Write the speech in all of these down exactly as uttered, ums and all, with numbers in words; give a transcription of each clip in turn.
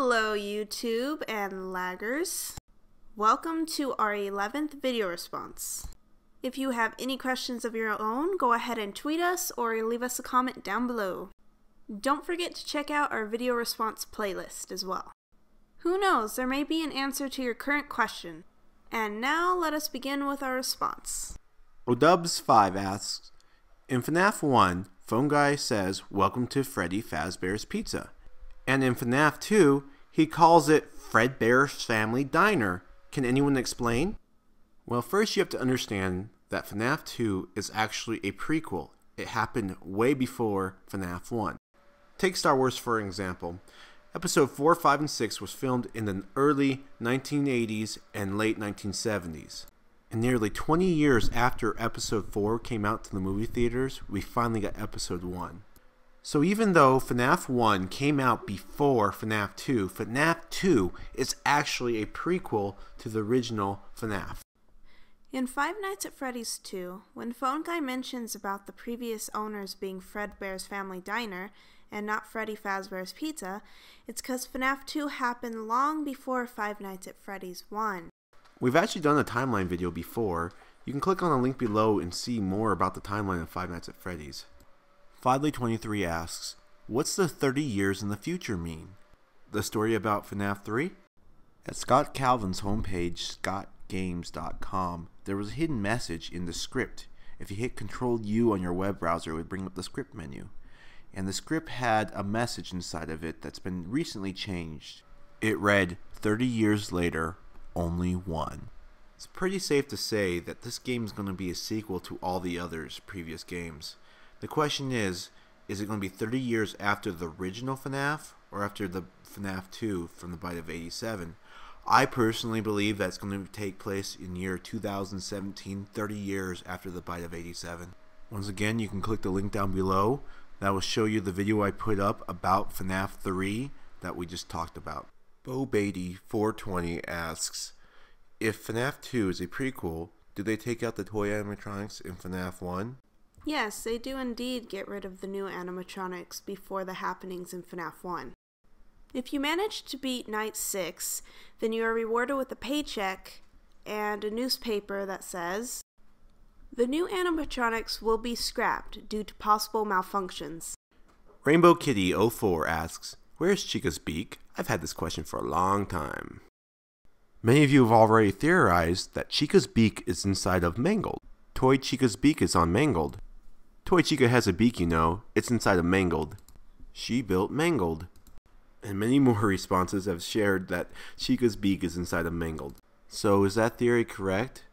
Hello YouTube and laggers. Welcome to our eleventh video response. If you have any questions of your own, go ahead and tweet us or leave us a comment down below. Don't forget to check out our video response playlist as well. Who knows, there may be an answer to your current question. And now let us begin with our response. Odubs five asks, in Fnaf one, Phone Guy says, "Welcome to Freddy Fazbear's Pizza." And in Fnaf two, he calls it Fredbear's Family Diner. Can anyone explain? Well, first you have to understand that Fnaf two is actually a prequel. It happened way before Fnaf one. Take Star Wars for example. Episode four, five, and six was filmed in the early nineteen eighties and late nineteen seventies. And nearly twenty years after Episode four came out to the movie theaters, we finally got Episode one. So even though Fnaf one came out before Fnaf two, Fnaf two is actually a prequel to the original Fnaf. In Five Nights at Freddy's two, when Phone Guy mentions about the previous owners being Fredbear's Family Diner and not Freddy Fazbear's Pizza, it's because Fnaf two happened long before Five Nights at Freddy's one. We've actually done a timeline video before. You can click on the link below and see more about the timeline of Five Nights at Freddy's. Fodley twenty-three asks, what's the thirty years in the future mean? The story about Fnaf three? At Scott Calvin's homepage, scott games dot com, there was a hidden message in the script. If you hit control U on your web browser, it would bring up the script menu. And the script had a message inside of it that's been recently changed. It read, thirty years later, only one. It's pretty safe to say that this game is going to be a sequel to all the others previous games. The question is, is it going to be thirty years after the original Fnaf or after the Fnaf two from the Bite of eighty-seven? I personally believe that's going to take place in year two thousand seventeen, thirty years after the Bite of eighty-seven. Once again, you can click the link down below. That will show you the video I put up about Fnaf three that we just talked about. Bo Beatty four twenty asks, if Fnaf two is a prequel, did they take out the toy animatronics in Fnaf one? Yes, they do indeed get rid of the new animatronics before the happenings in Fnaf one. If you manage to beat Night six, then you are rewarded with a paycheck and a newspaper that says, the new animatronics will be scrapped due to possible malfunctions. Rainbow Kitty oh four asks, where's Chica's beak? I've had this question for a long time. Many of you have already theorized that Chica's beak is inside of Mangled. Toy Chica's beak is on Mangled. Toy Chica has a beak, you know. It's inside of Mangled. She built Mangled. And many more responses have shared that Chica's beak is inside of Mangled. So is that theory correct?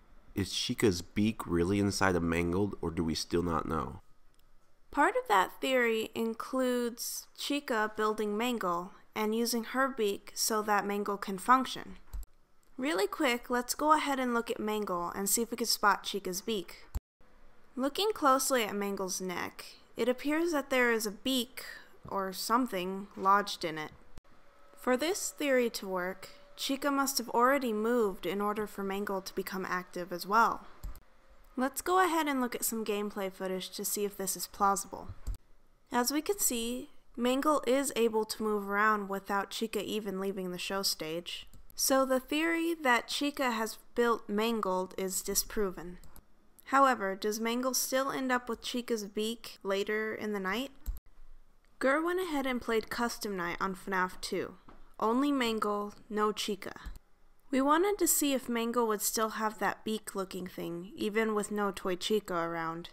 Is Chica's beak really inside of Mangled, or do we still not know? Part of that theory includes Chica building Mangle and using her beak so that Mangle can function. Really quick, let's go ahead and look at Mangle and see if we can spot Chica's beak. Looking closely at Mangle's neck, it appears that there is a beak or something lodged in it. For this theory to work, Chica must have already moved in order for Mangle to become active as well. Let's go ahead and look at some gameplay footage to see if this is plausible. As we can see, Mangle is able to move around without Chica even leaving the show stage. So the theory that Chica has built Mangled is disproven. However, does Mangle still end up with Chica's beak later in the night? Gurr went ahead and played Custom Night on Fnaf two. Only Mangle, no Chica. We wanted to see if Mangle would still have that beak looking thing, even with no Toy Chica around.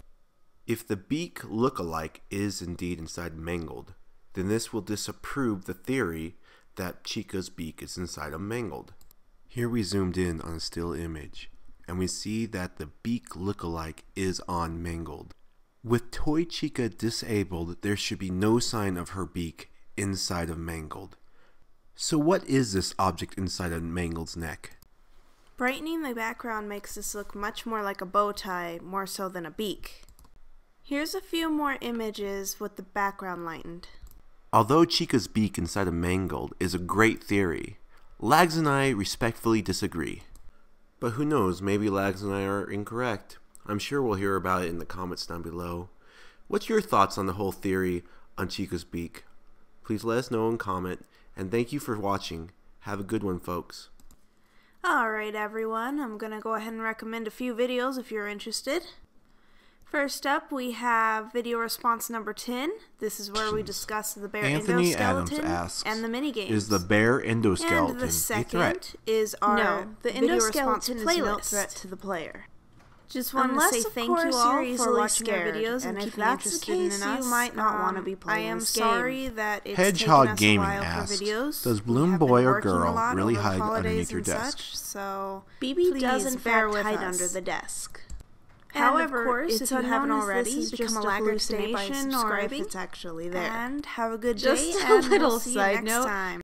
If the beak look-alike is indeed inside Mangled, then this will disapprove the theory that Chica's beak is inside of Mangled. Here we zoomed in on a still image, and we see that the beak look-alike is on Mangled. With Toy Chica disabled, there should be no sign of her beak inside of Mangled. So what is this object inside of Mangled's neck? Brightening the background makes this look much more like a bow tie, more so than a beak. Here's a few more images with the background lightened. Although Chica's beak inside of Mangled is a great theory, Lags and I respectfully disagree. But who knows, maybe Lags and I are incorrect. I'm sure we'll hear about it in the comments down below. What's your thoughts on the whole theory on Chica's beak? Please let us know and comment. And thank you for watching. Have a good one, folks. Alright everyone, I'm going to go ahead and recommend a few videos if you're interested. First up, we have video response number ten. This is where we discuss the bear Anthony endoskeleton Adams asks, and the minigames. Is the bear endoskeleton and the a second threat? is our No, the video response endoskeleton is playlist. no threat to the player. Just want Unless, to say of thank course, you all you're for watching our scared, videos and, and if keeping that's the interested case, in us. you might not um, want to be playing I am this sorry game. that it's Hedgehog taken us Gaming a while asks, for videos. does We Bloom have been Boy or working a Girl lot really over the hide holidays underneath your and desk? Such, so B B please does in bear fact with hide us. under the desk. And However, of course, it's if you haven't unknown if already, this has become just a a lagger today by hallucination or if subscribing. it's actually there. And have a good Just day, a and little we'll see you side next note, time.